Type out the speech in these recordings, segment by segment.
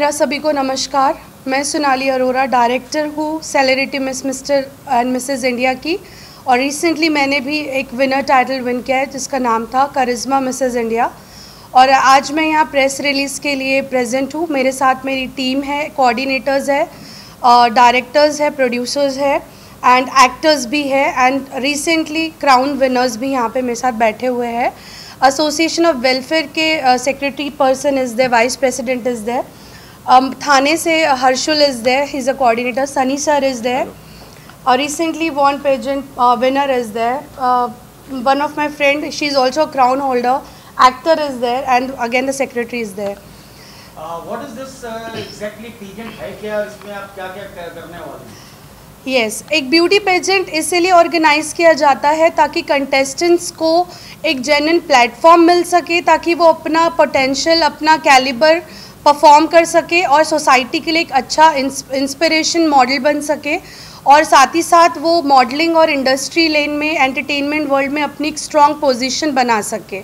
मेरा सभी को नमस्कार। मैं सोनाली अरोरा डायरेक्टर हूँ celebrity Miss Mr and Mrs India की, और रिसेंटली मैंने भी एक विनर टाइटल विन किया है जिसका नाम था करिश्मा मिसेस इंडिया। और आज मैं यहाँ प्रेस रिलीज़ के लिए प्रेजेंट हूँ। मेरे साथ मेरी टीम है, कोऑर्डिनेटर्स है, डायरेक्टर्स है, प्रोड्यूसर्स है एंड एक्टर्स भी है, एंड रिसेंटली क्राउन विनर्स भी यहाँ पे मेरे साथ बैठे हुए हैं। एसोसिएशन ऑफ वेलफेयर के secretary person is there, vice president is there, Thane से Harshul is there, he is a coordinator, Sunny sir is there, और recently won pageant winner is there, one of my friend, she is also a crown holder, actor is there, and again the secretary is there. What is this exactly pageant है क्या, इसमें आप क्या क्या करने वाले हैं? Yes, एक ब्यूटी पेजेंट इसीलिए ऑर्गेनाइज किया जाता है ताकि कंटेस्टेंट्स को एक जेन्युइन प्लेटफॉर्म मिल सके, ताकि वो अपना पोटेंशियल, अपना कैलिबर परफॉर्म कर सके और सोसाइटी के लिए एक अच्छा इंस्पिरेशन मॉडल बन सके, और साथ ही साथ वो मॉडलिंग और इंडस्ट्री लेन में, एंटरटेनमेंट वर्ल्ड में अपनी एक स्ट्रॉन्ग पोजीशन बना सके।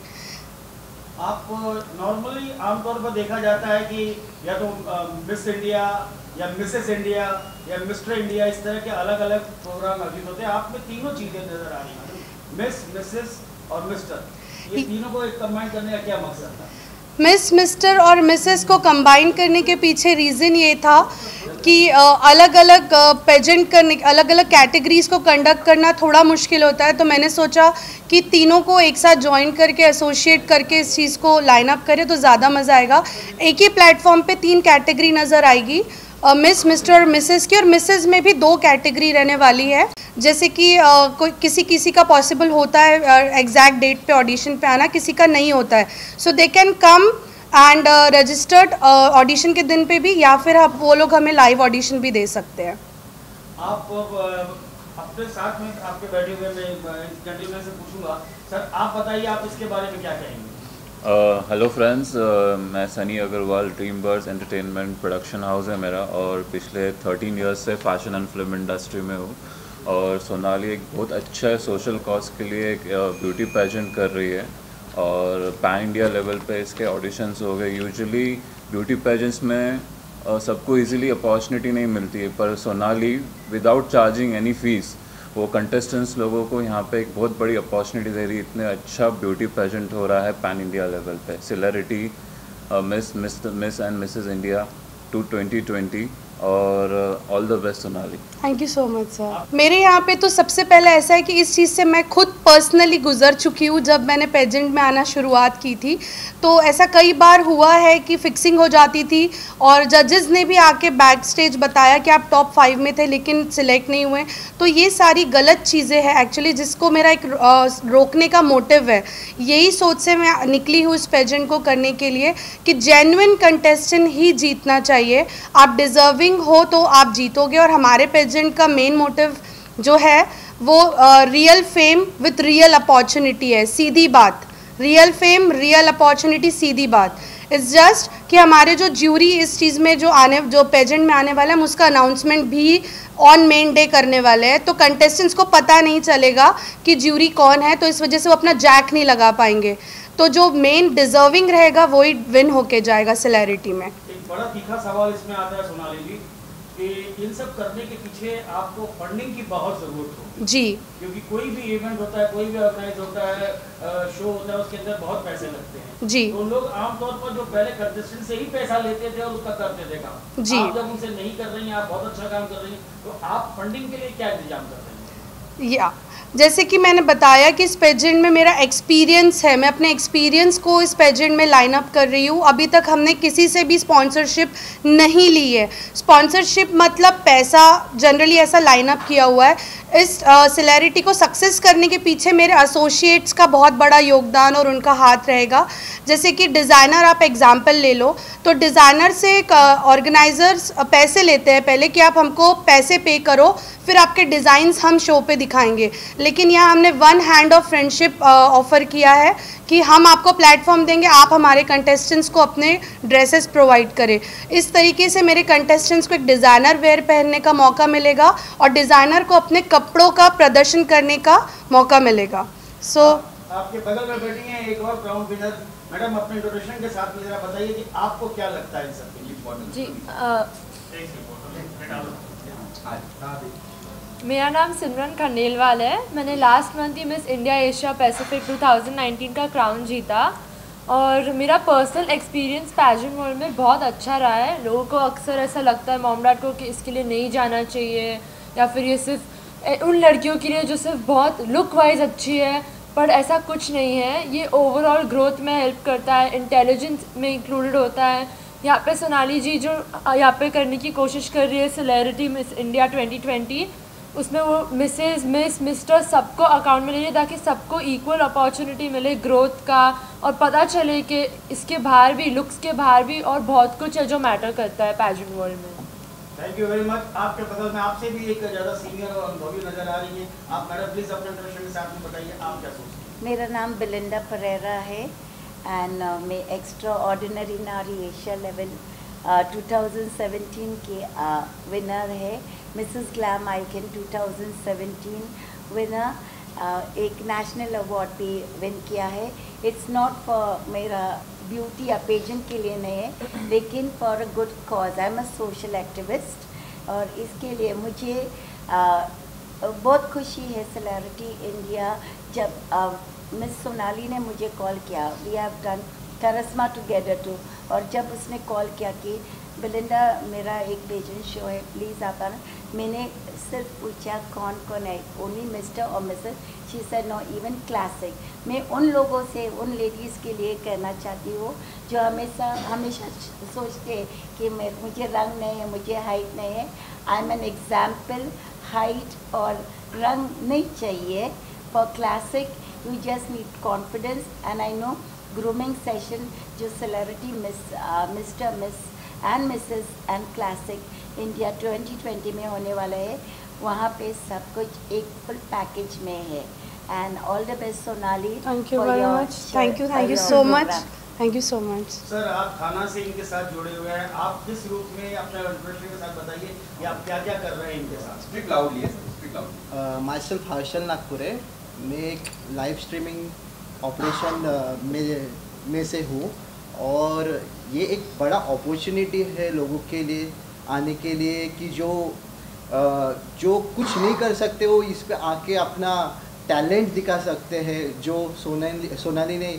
आप नॉर्मली आमतौर पर देखा जाता है कि या तो मिस इंडिया या मिसेस इंडिया या मिस्टर इंडिया, इस तरह के अलग अलग प्रोग्राम आयोजित होते हैं। आप में तीनों चीज़ें नजर आ रही हैं, मिस, मिसेस और मिस्टर, ये तीनों को एक कंबाइन करने का क्या मकसद था? मिस, मिस्टर और मिसेस को कंबाइन करने के पीछे रीज़न ये था कि अलग अलग पेजेंट करने, अलग अलग कैटेगरीज़ को कंडक्ट करना थोड़ा मुश्किल होता है, तो मैंने सोचा कि तीनों को एक साथ ज्वाइन करके, एसोसिएट करके इस चीज़ को लाइन अप करें तो ज़्यादा मज़ा आएगा। एक ही प्लेटफॉर्म पे 3 कैटेगरी नज़र आएगी, मिस, मिस्टर और मिसेस की, और मिसेस में भी 2 कैटेगरी रहने वाली है। जैसे कि कोई किसी का पॉसिबल होता है एग्जैक्ट डेट पे ऑडिशन पे आना, किसी का नहीं होता है, so they can come and registered audition के दिन पे भी, या फिर आप वो लोग हमें लाइव ऑडिशन भी दे सकते हैं। आप अपने साथ में आपके बैठे हुए मैं जेंटलमैन से पूछूंगा, सर आप बताइए, आप इसके बारे में क्या कहेंगे? हेलो फ्रेंड्स, मैं Sunny Agarwal, Dream Birds Entertainment production house है मेरा, और पिछले 13 इयर्स से फैशन एंड फिल्म इंडस्ट्री में हूँ। और सोनाली एक बहुत अच्छा सोशल कॉज के लिए एक ब्यूटी पेजेंट कर रही है, और पैन इंडिया लेवल पे इसके ऑडिशंस हो गए। यूजुअली ब्यूटी पेजेंट्स में सबको इजीली अपॉर्चुनिटी नहीं मिलती है, पर Sonali without charging any fees वो कंटेस्टेंट्स लोगों को यहाँ पे एक बहुत बड़ी अपॉर्चुनिटी दे रही है। इतने अच्छा ब्यूटी पेजेंट हो रहा है पैन इंडिया लेवल पे, celebrity Miss and Mrs India 2020, और all the best Sonali. Thank you so much sir. मेरे यहाँ पे तो सबसे पहले ऐसा है कि इस चीज़ से मैं खुद पर्सनली गुजर चुकी हूँ। जब मैंने पेजेंट में आना शुरुआत की थी तो ऐसा कई बार हुआ है कि फिक्सिंग हो जाती थी, और जजेस ने भी आके बैक स्टेज बताया कि आप टॉप 5 में थे लेकिन सिलेक्ट नहीं हुए। तो ये सारी गलत चीज़ें हैं एक्चुअली, जिसको मेरा एक रोकने का मोटिव है। यही सोच से मैं निकली हूँ इस पेजेंट को करने के लिए कि जेन्युइन कंटेस्टेंट ही जीतना चाहिए। आप डिज़र्विंग हो तो आप जीतोगे, और हमारे पेजेंट का मेन मोटिव जो है वो real fame with real opportunity है। सीधी बात, रियल फेम, रियल अपॉर्चुनिटी, सीधी बात। इट्स जस्ट कि हमारे जो ज्यूरी इस चीज़ में जो पेजेंट में आने वाला है, हम उसका अनाउंसमेंट भी ऑन मेन डे करने वाले हैं, तो कंटेस्टेंट्स को पता नहीं चलेगा कि ज्यूरी कौन है, तो इस वजह से वो अपना जैक नहीं लगा पाएंगे। तो जो मेन डिजर्विंग रहेगा वही विन होके जाएगा सेलिब्रिटी में। एक बड़ा तीखा सवाल इसमें आता है सोनाली जी, कि इन सब करने के पीछे आपको फंडिंग की बहुत ज़रूरत होगी जी, क्योंकि कोई भी इवेंट होता है, कोई भी ऑर्गेनाइज होता है, शो होता है, उसके अंदर बहुत पैसे लगते हैं जी। तो लोग आमतौर पर जो पहले कंटेस्टेंट से ही पैसा लेते थे और उसका करते थे काम, जी। आप जब उनसे नहीं कर रही हैं, आप बहुत अच्छा काम कर रही हैं, तो आप फंडिंग के लिए क्या इंतजाम कर रहे हैं? या जैसे कि मैंने बताया कि इस पेजेंट में मेरा एक्सपीरियंस है, मैं अपने एक्सपीरियंस को इस पेजेंट में लाइन अप कर रही हूँ। अभी तक हमने किसी से भी स्पॉन्सरशिप नहीं ली है। स्पॉन्सरशिप मतलब पैसा जनरली ऐसा लाइन अप किया हुआ है। इस सेलिब्रिटी को सक्सेस करने के पीछे मेरे एसोसिएट्स का बहुत बड़ा योगदान और उनका हाथ रहेगा। जैसे कि डिज़ाइनर, आप एग्जांपल ले लो, तो डिज़ाइनर से ऑर्गेनाइजर्स पैसे लेते हैं पहले कि आप हमको पैसे पे करो, फिर आपके डिज़ाइंस हम शो पे दिखाएंगे। लेकिन यहाँ हमने one hand of friendship offer किया है कि हम आपको प्लेटफॉर्म देंगे, आप हमारे कंटेस्टेंट्स को अपने ड्रेसेस प्रोवाइड करें। इस तरीके से मेरे कंटेस्टेंट्स को एक डिज़ाइनर वेयर पहनने का मौका मिलेगा और डिज़ाइनर को अपने कपड़ों का प्रदर्शन करने का मौका मिलेगा। आपके बगल में बैठी हैं एक और क्राउन विनर मैडम, अपने इंट्रोडक्शन के साथ में जरा बताइए कि आपको क्या लगता है इन सब के लिए। जी मेरा नाम सिमरन खंडेलवाल है। मैंने लास्ट मंथ ही मिस इंडिया एशिया पैसिफिक 2019 का क्राउन जीता और मेरा पर्सनल एक्सपीरियंस पैजेंट वर्ल्ड में बहुत अच्छा रहा है। लोगों को अक्सर ऐसा लगता है मॉम डैड को कि इसके लिए नहीं जाना चाहिए, या फिर ये सिर्फ उन लड़कियों के लिए जो सिर्फ बहुत लुक वाइज अच्छी है, पर ऐसा कुछ नहीं है। ये ओवरऑल ग्रोथ में हेल्प करता है, इंटेलिजेंस में इंक्लूडेड होता है। यहाँ पे सोनाली जी जो यहाँ पे करने की कोशिश कर रही है सेलेब्रिटी मिस इंडिया 2020, उसमें वो मिसेस मिस मिस्टर सबको अकाउंट में ले रही है ताकि सबको इक्वल अपॉर्चुनिटी मिले ग्रोथ का, और पता चले कि इसके बाहर भी, लुक्स के बाहर भी और बहुत कुछ है जो मैटर करता है पैजेंट वर्ल्ड में। Thank you very much. आपके बगल में आपसे भी एक ज़्यादा सीनियर और अनुभवी नजर आ रही है। आप मैडम प्लीज़ अपने इंट्रोडक्शन के साथ में बताइए आप क्या सोचते हैं। मेरा नाम बिलिंडा परेरा है एंड मैं एक्स्ट्रा ऑर्डिनरी नारी एशिया लेवल 2017 के विनर है। मिसेस ग्लैम आइकन 2017 विनर, एक नेशनल अवार्ड भी विन किया है। इट्स नॉट फॉर मेरा ब्यूटी या पेजेंट के लिए नहीं है, लेकिन for a good cause. I am a social activist और इसके लिए मुझे बहुत खुशी है। सेलिब्रिटी इंडिया जब मिस सोनाली ने मुझे कॉल किया, we have done Karishma together too, और जब उसने कॉल किया कि बिलिंडा मेरा एक पेजेंट शो है प्लीज़ आप आना, मैंने सिर्फ पूछा कौन कौन है, ओनली मिस्टर और Mrs. She said no even classic. मैं उन लोगों से, उन लेडीज़ के लिए कहना चाहती हूँ जो हमेशा सोचते हैं कि मुझे रंग नहीं है, मुझे हाइट नहीं है। I am an example. Height और रंग नहीं चाहिए for classic, you just need confidence. And I know grooming session जो celebrity Mr Miss and Mrs and classic India 2020 में होने वाला है, वहाँ पे सब कुछ एक फुल पैकेज में है। And all the best Sonali. Thank you very much. Thank you so much. Thank you so much. Sir आप थाना से इनके साथ जुड़े हुए हैं, आप किस रूप में अपने इंट्रोडक्शन के साथ बताइए कि आप क्या क्या कर रहे हैं इनके साथ। Speak loudly, speak loudly. Myself Harshal Nagpure. मैं एक लाइव स्ट्रीमिंग ऑपरेशन में से हूँ और ये एक बड़ा अपॉर्चुनिटी है लोगों के लिए आने के लिए कि जो कुछ नहीं कर सकते वो इस पे आके अपना टैलेंट दिखा सकते हैं, जो सोनाली ने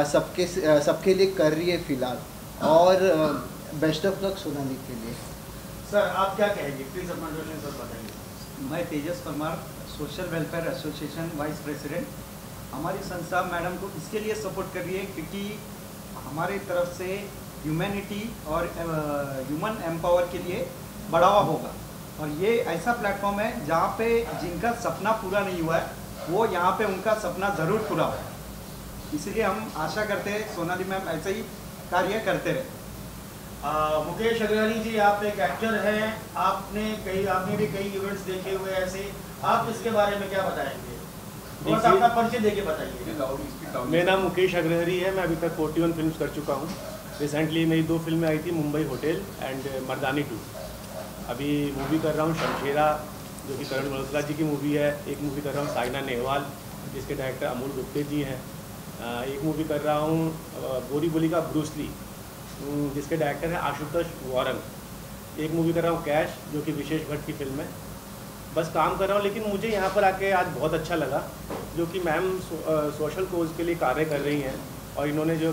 सबके लिए कर रही है फ़िलहाल। और बेस्ट ऑफ लक सोनाली के लिए। सर आप क्या कहेंगे, प्लीज़ अपना इंट्रोडक्शन सर बताइए। मैं Tejas Parmar, social welfare association vice president. हमारी संस्था मैडम को इसके लिए सपोर्ट कर रही है क्योंकि हमारी तरफ से ह्यूमैनिटी और ह्यूमन एम्पावर के लिए बढ़ावा होगा, और ये ऐसा प्लेटफॉर्म है जहाँ पे जिनका सपना पूरा नहीं हुआ है वो यहाँ पे उनका सपना ज़रूर पूरा हो। इसलिए हम आशा करते हैं सोनाली मैम ऐसे ही कार्य करते रहे। मुकेश अग्रवाल जी, आप एक एक्टर हैं, आपने भी कई इवेंट्स देखे हुए ऐसे, आप इसके बारे में क्या बताएंगे? बस अपना परिचय देके बताइए। मेरा नाम मुकेश अग्रहरी है। मैं अभी तक 41 फिल्म्स कर चुका हूँ। रिसेंटली मेरी 2 फिल्में आई थी, मुंबई होटल एंड मर्दानी 2। अभी मूवी कर रहा हूँ शमशेरा, जो कि करण मल्होत्रा जी की मूवी है। एक मूवी कर रहा हूँ साइना नेहवाल, जिसके डायरेक्टर अमोल गुप्ते जी हैं। एक मूवी कर रहा हूँ बोरी बोली का ब्रूस ली, जिसके डायरेक्टर हैं आशुतोष वॉरन। एक मूवी कर रहा हूँ कैश, जो कि विशेष भट्ट की फिल्म है। बस काम कर रहा हूँ, लेकिन मुझे यहाँ पर आके आज बहुत अच्छा लगा, जो कि मैम सोशल कोज के लिए कार्य कर रही हैं। और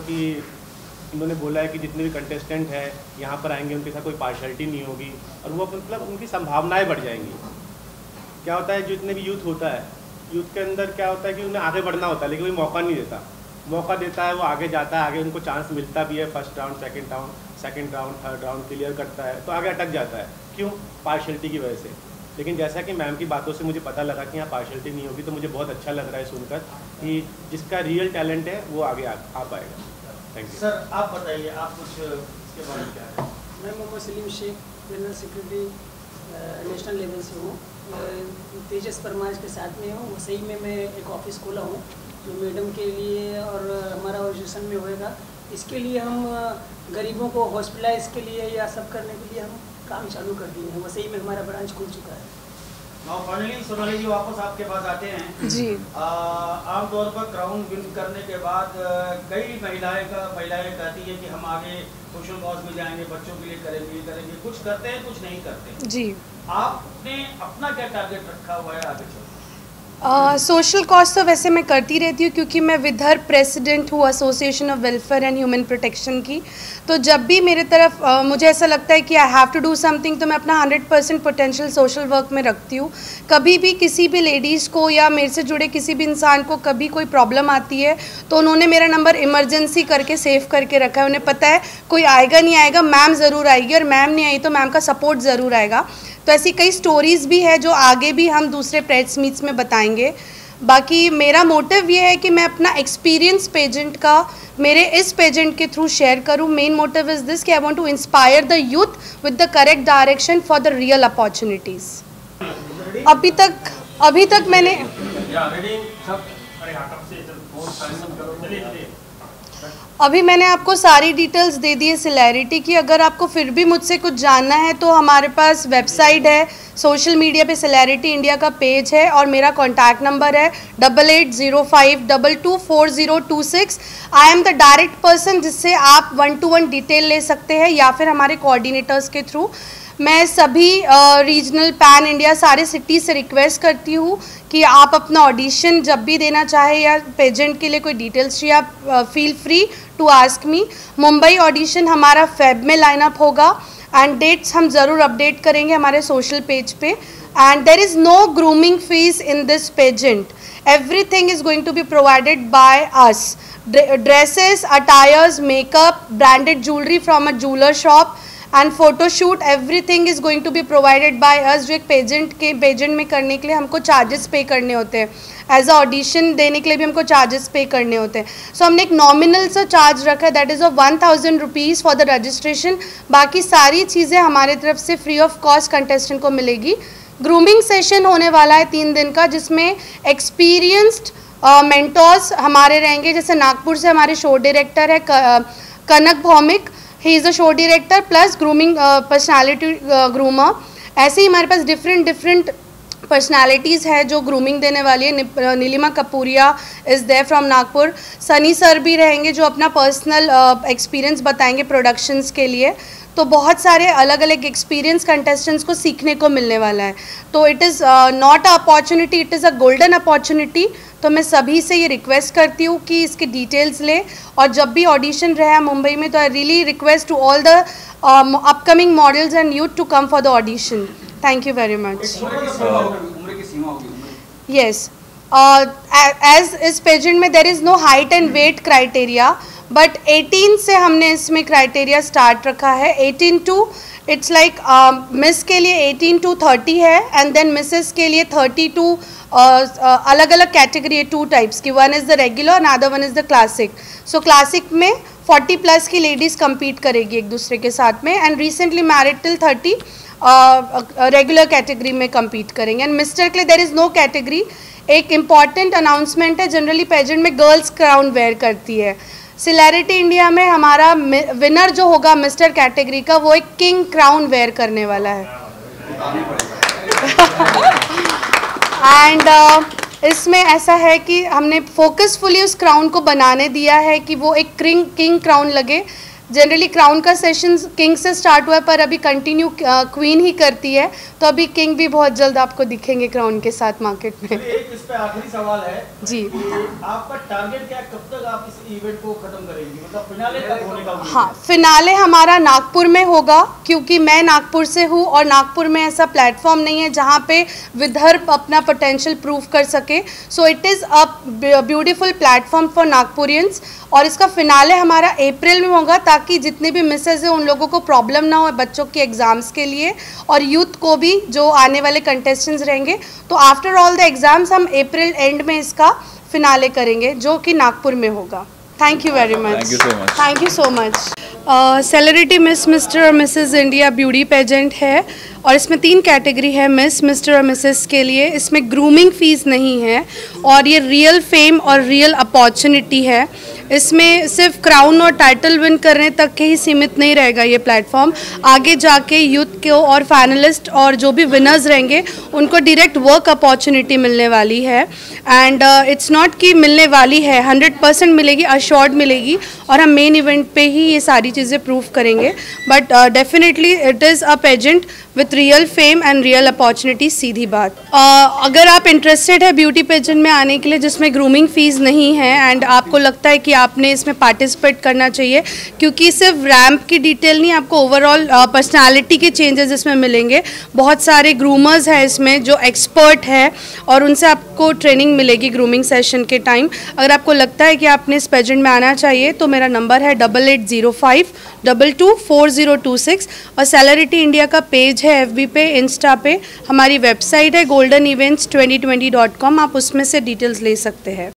इन्होंने बोला है कि जितने भी कंटेस्टेंट हैं यहाँ पर आएंगे उनके साथ कोई पार्शलिटी नहीं होगी, और वो मतलब उनकी संभावनाएं बढ़ जाएंगी। क्या होता है, जितने भी यूथ होता है, यूथ के अंदर क्या होता है कि उन्हें आगे बढ़ना होता है, लेकिन कोई मौका नहीं देता। मौका देता है वो आगे जाता है, आगे उनको चांस मिलता भी है, first round, second round, third round clear करता है, तो आगे अटक जाता है। क्यों? पार्शलिटी की वजह से। लेकिन जैसा कि मैम की बातों से मुझे पता लगा कि यहाँ पार्शलिटी नहीं होगी, तो मुझे बहुत अच्छा लग रहा है सुनकर कि जिसका रियल टैलेंट है वो आगे आ पाएगा। Thank you. सर आप बताइए, आप कुछ इसके बारे में क्या है? मैं Mohammed Salim Shaikh, general secretary national level से हूँ। तेजस परमार के साथ में हूँ। वसई में मैं एक ऑफिस खोला हूँ जो मैडम के लिए और हमारा ऑर्गेनाइजेशन में होएगा। इसके लिए हम गरीबों को हॉस्पिटलाइज के लिए या सब करने के लिए हम काम चालू कर दिए हैं। वसई में हमारा ब्रांच खुल चुका है। और फाइनली सोनाली जी वापस आपके पास आते हैं जी। आमतौर पर क्राउन विन करने के बाद कई महिलाएं कहती है कि हम आगे सोशल कॉज में जाएंगे, बच्चों के लिए करेंगे, कुछ करते हैं कुछ नहीं करते जी। आपने अपना क्या टारगेट रखा हुआ है आगे चलकर? सोशल कॉज तो वैसे मैं करती रहती हूँ क्योंकि मैं विदर्भ प्रेसिडेंट हूँ association of welfare and human protection की। तो जब भी मेरे तरफ मुझे ऐसा लगता है कि I have to do something तो मैं अपना 100% पोटेंशियल सोशल वर्क में रखती हूँ। कभी भी किसी भी लेडीज़ को या मेरे से जुड़े किसी भी इंसान को कभी कोई प्रॉब्लम आती है तो उन्होंने मेरा नंबर इमरजेंसी करके सेव करके रखा है। उन्हें पता है कोई आएगा नहीं आएगा, मैम ज़रूर आएगी, और मैम नहीं आई तो मैम का सपोर्ट ज़रूर आएगा। तो ऐसी कई स्टोरीज़ भी है जो आगे भी हम दूसरे प्रेस मीट्स में बताएंगे। बाकी मेरा मोटिव ये है कि मैं अपना एक्सपीरियंस पेजेंट का मेरे इस पेजेंट के थ्रू शेयर करूं। मेन मोटिव इज़ दिस कि I want to inspire the youth with the correct direction for the real opportunities. अभी तक मैंने आपको सारी डिटेल्स दे दी है सेलेरिटी की। अगर आपको फिर भी मुझसे कुछ जानना है तो हमारे पास वेबसाइट है, सोशल मीडिया पे सेलेरिटी इंडिया का पेज है और मेरा कॉन्टैक्ट नंबर है 8805224026। I am the direct person जिससे आप 1-to-1 डिटेल ले सकते हैं या फिर हमारे कोऑर्डिनेटर्स के थ्रू। मैं सभी रीजनल पैन इंडिया सारे सिटीज़ से रिक्वेस्ट करती हूँ कि आप अपना ऑडिशन जब भी देना चाहे या पेजेंट के लिए कोई डिटेल्स चाहिए आप feel free to ask me. Mumbai audition हमारा फेब में लाइनअप होगा एंड डेट्स हम ज़रूर अपडेट करेंगे हमारे सोशल पेज पे। And there is no grooming fees in this pageant, everything is going to be provided by us. Dresses, attires, makeup, branded jewellery from a jeweller shop and photoshoot, everything is going to be provided by us. जो एक pageant में करने के लिए हमको charges पे करने होते हैं, एज अ ऑडिशन देने के लिए भी हमको चार्जेस पे करने होते हैं। सो हमने एक नॉमिनल सा चार्ज रखा है, that is of 1000 rupees for the registration. बाकी सारी चीज़ें हमारे तरफ से फ्री ऑफ कॉस्ट कंटेस्टेंट को मिलेगी। ग्रूमिंग सेशन होने वाला है 3 दिन का, जिसमें एक्सपीरियंस्ड मेंटोर्स हमारे रहेंगे। जैसे नागपुर से हमारे शो डायरेक्टर है Kanak Bhowmik, he is a show director plus grooming personality groomer. ऐसे ही हमारे पास डिफरेंट पर्सनालिटीज़ है जो ग्रूमिंग देने वाली है। Neelima Kapuria is there from Nagpur. Sunny sir भी रहेंगे जो अपना पर्सनल एक्सपीरियंस बताएंगे प्रोडक्शंस के लिए। तो बहुत सारे अलग अलग एक्सपीरियंस कंटेस्टेंट्स को सीखने को मिलने वाला है। तो it is not a opportunity, it is a golden opportunity. तो मैं सभी से ये रिक्वेस्ट करती हूँ कि इसके डिटेल्स लें, और जब भी ऑडिशन रहे मुंबई में तो I really request to all the upcoming models and youth to come for the audition. Thank you very much. Yes, as इस पेजेंट में there is no height and weight criteria, but 18 से हमने इसमें criteria start रखा है। 18 to it's like miss के लिए 18 to 30 है, एंड देन मिसेस के लिए 30 to अलग अलग कैटेगरी है, 2 टाइप्स की। One is the regular and other one is the classic. So classic में 40+ की लेडीज़ compete करेगी एक दूसरे के साथ में, and recently married till 30 regular category में compete करेंगे। एंड मिस्टर के लिए देर इज़ नो कैटेगरी। एक इम्पॉर्टेंट अनाउंसमेंट है, जनरली पेजेंट में गर्ल्स क्राउन वेयर करती है। सेलेरिटी इंडिया में हमारा विनर जो होगा मिस्टर कैटेगरी का, वो एक किंग क्राउन वेयर करने वाला है। एंड इसमें ऐसा है कि हमने फोकसफुली उस क्राउन को बनाने दिया है कि वो एक किंग क्राउन लगे। जनरली क्राउन का सेशन किंग से स्टार्ट हुआ है, पर अभी कंटिन्यू क्वीन ही करती है, तो अभी किंग भी बहुत जल्द आपको दिखेंगे क्राउन के साथ मार्केट में। एक इस पे आखिरी सवाल है जी, आपका टारगेट क्या है, कब तक आप इस इवेंट को खत्म करेंगे, मतलब फिनाले कब होने का? हाँ, फिनाले हमारा नागपुर में होगा, क्योंकि मैं नागपुर से हूँ और नागपुर में ऐसा प्लेटफॉर्म नहीं है जहाँ पे विदर्भ अपना पोटेंशियल प्रूव कर सके। So it is a beautiful platform for Nagpurians, और इसका फिनाले हमारा अप्रैल में होगा, ताकि जितने भी मिसेज हैं उन लोगों को प्रॉब्लम ना हो बच्चों के एग्ज़ाम्स के लिए, और यूथ को भी जो आने वाले कंटेस्टेंट्स रहेंगे। तो आफ्टर ऑल द एग्ज़ाम्स हम अप्रैल एंड में इसका फिनाले करेंगे, जो कि नागपुर में होगा। Thank you very much. Thank you so much. Celebrity Miss, Mr और मिसेस इंडिया ब्यूटी पेजेंट है, और इसमें 3 कैटेगरी है, मिस, मिस्टर और मिसेस के लिए। इसमें ग्रूमिंग फ़ीस नहीं है और ये रियल फेम और रियल अपॉर्चुनिटी है। इसमें सिर्फ क्राउन और टाइटल विन करने तक के ही सीमित नहीं रहेगा ये प्लेटफॉर्म। आगे जाके यूथ को और फाइनलिस्ट और जो भी विनर्स रहेंगे उनको डायरेक्ट वर्क अपॉर्चुनिटी मिलने वाली है। एंड इट्स नॉट कि मिलने वाली है, 100% मिलेगी, अश्योर्ड मिलेगी, और हम मेन इवेंट पे ही ये सारी चीज़ें प्रूव करेंगे। But definitely it is a pageant with real fame and real opportunity, सीधी बात। अगर आप इंटरेस्टेड है ब्यूटी पेजेंट में आने के लिए जिसमें ग्रूमिंग फ़ीस नहीं है एंड आपको लगता है कि आपने इसमें पार्टिसिपेट करना चाहिए, क्योंकि सिर्फ रैम्प की डिटेल नहीं, आपको ओवरऑल पर्सनालिटी के चेंजेस इसमें मिलेंगे। बहुत सारे ग्रूमर्स हैं इसमें जो एक्सपर्ट है और उनसे आपको ट्रेनिंग मिलेगी ग्रूमिंग सेशन के टाइम। अगर आपको लगता है कि आपने इस पेजेंट में आना चाहिए तो मेरा नंबर है 8805224026 और सेलिब्रिटी इंडिया का पेज है FB पे, इंस्टा पे। हमारी वेबसाइट है goldenevents2020.com, आप उसमें से डिटेल्स ले सकते हैं।